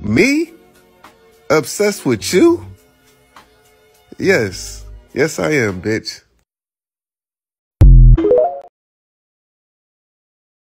Me? Obsessed with you? Yes. Yes, I am, bitch.